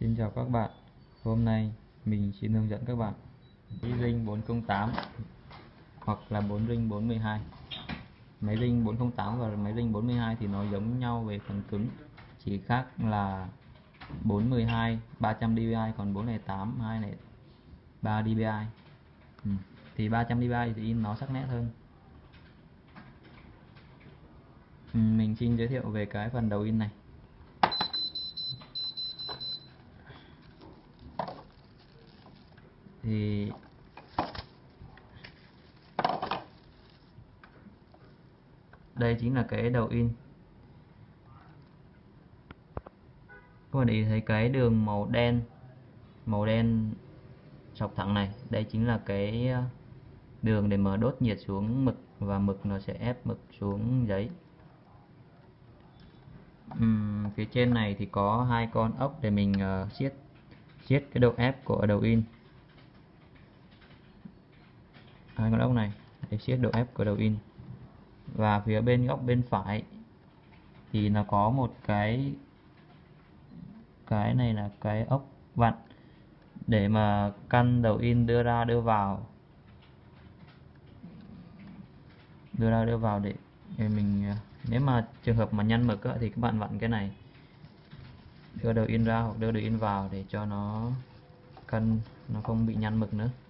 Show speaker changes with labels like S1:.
S1: Xin chào các bạn. Hôm nay mình xin hướng dẫn các bạn máy Ring 408 hoặc là 4 Ring 412. Máy Ring 408 và máy Ring 412 thì nó giống nhau về phần cứng, chỉ khác là 412 300 dpi, còn 408 203 dpi. Thì 300 dpi thì in nó sắc nét hơn. Mình xin giới thiệu về cái phần đầu in này. Thì đây chính là cái đầu in. Các bạn để thấy cái đường màu đen sọc thẳng này, đây chính là cái đường để mà đốt nhiệt xuống mực, và mực nó sẽ ép mực xuống giấy. Phía trên này thì có hai con ốc để mình siết cái độ ép của đầu in. Hai con ốc này để siết độ ép của đầu in. Và phía bên góc bên phải thì nó có một cái này là cái ốc vặn để mà căn đầu in đưa ra đưa vào để mình, nếu mà trường hợp mà nhăn mực thì các bạn vặn cái này, đưa đầu in ra hoặc đưa đầu in vào để cho nó căn, nó không bị nhăn mực nữa.